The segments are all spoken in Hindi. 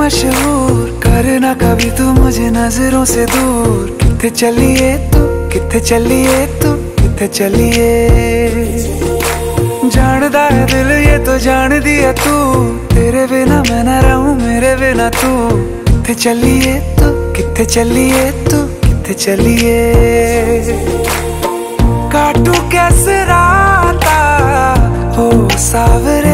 मशहूर, करना कभी तू मुझे नजरों से दूर। किथे चलिए तू, किथे चलिए तू, किथे चलिए। जानदा है दिल ये तो जान दिया तू, तेरे बिना मैं ना रहूं मेरे बिना तू। किथे चलिए तू, किथे चलिए तू, किथे चलिए। काटू कैसे राता हो सावरे,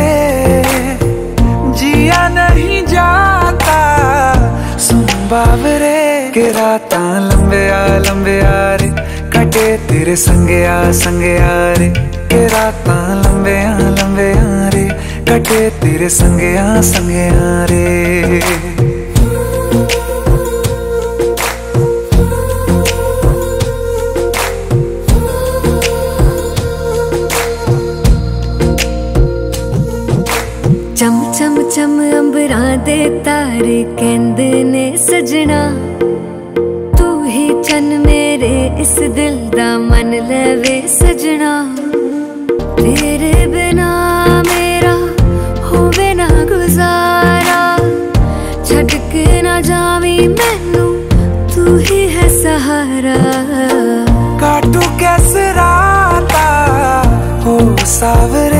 जिया नहीं जाता सुन बावरे। के राता लंबे आ रे, कटे तेरे संगे आ रे। के राता लंबे आ रे, कटे तेरे संगे आ रे। चम चम चम अंबरां दे तारे कहंदे ने सजना, तू ही चन मेरे इस दिल दा मन लवे सजना। तेरे बिना मेरा होवे ना गुजारा, छड़ के ना जावी मैनू तू ही है सहारा। काटू कैसे राता हो सावरे,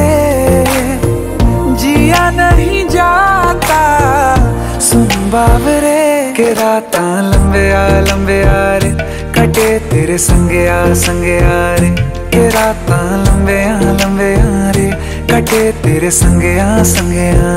जिया नहीं जाता सुन बावरे। के राता लंबे आ रे, कटे तेरे संगे आ रे। के राता लंबे आ रे, कटे तेरे संगे आ